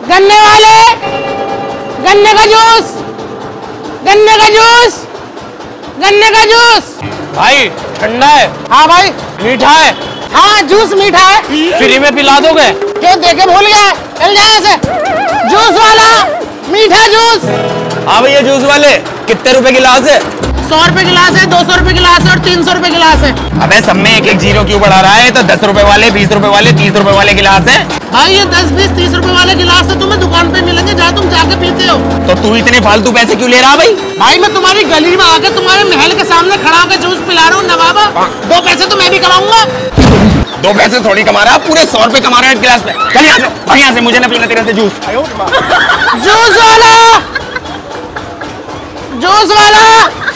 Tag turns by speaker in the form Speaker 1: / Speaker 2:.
Speaker 1: गन्ने वाले, गन्ने का जूस, गन्ने का जूस, गन्ने का जूस।
Speaker 2: भाई ठंडा है।
Speaker 1: हाँ भाई।
Speaker 2: मीठा है।
Speaker 1: हाँ जूस मीठा है।
Speaker 2: फ्री में पिला दोगे?
Speaker 1: क्यों देके भूल गया? चल जाए ऐसे। जूस वाला, मीठा जूस।
Speaker 2: हाँ भैया जूस वाले, कितने रुपए गिलास है?
Speaker 1: 100 रुपए गिलास है, 200 रुपए गिलास है और 300 रुपए गिलास है।
Speaker 2: अबे सब में एक एक जीरो क्यों बढ़ा रहा है? तो 10 रुपए वाले, 20 रुपए वाले, 30 रुपए वाले गिलास है।
Speaker 1: भाई ये 10, 20, 30 रुपए वाले गिलास है तुम्हें दुकान पे मिलेंगे जहाँ तुम जाके पीते हो।
Speaker 2: तो तू इतने फालतू पैसे क्यों ले रहा भाई?
Speaker 1: भाई मैं तुम्हारी गली में आकर तुम्हारे महल के सामने खड़ा होकर जूस पिला रहा हूँ नवाबा। 2 पैसे तो मैं भी कमाऊंगा।
Speaker 2: 2 पैसे थोड़ी कमा रहा है, पूरे 100 रुपए कमा रहा है गिलास पे। चल यहाँ से, भाग यहाँ से, मुझे ना पीना तेरे से जूस।
Speaker 1: जूस वाला, जूस वाला।